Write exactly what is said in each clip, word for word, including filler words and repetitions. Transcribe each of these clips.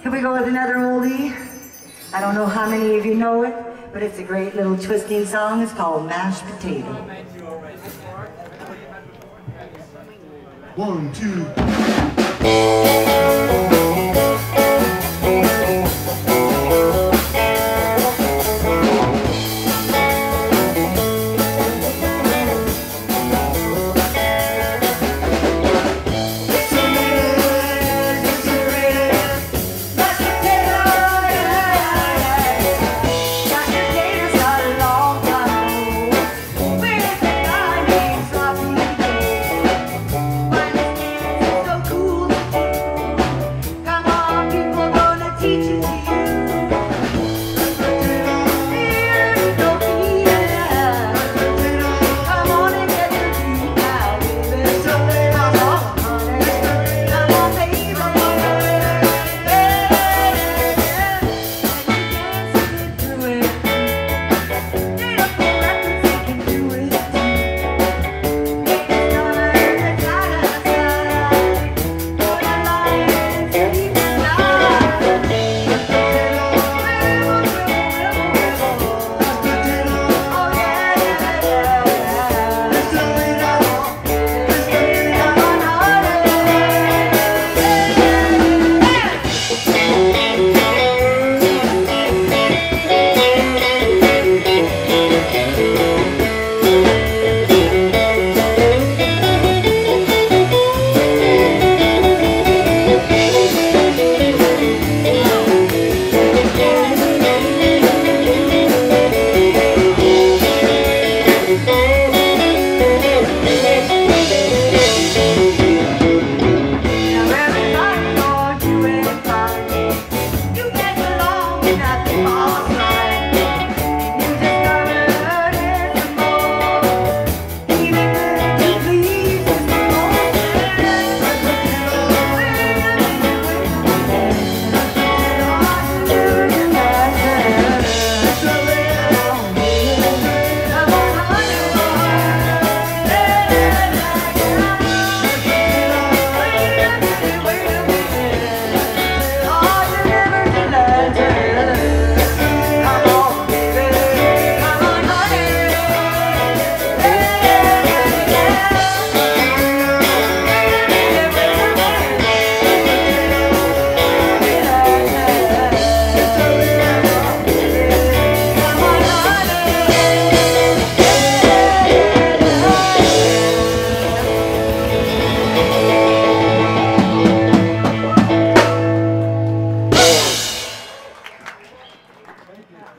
Here we go with another oldie. I don't know how many of you know it, but it's a great little twisting song. It's called Mashed Potato. One, two.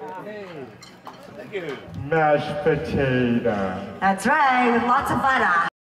Mashed potato. That's right, with lots of butter.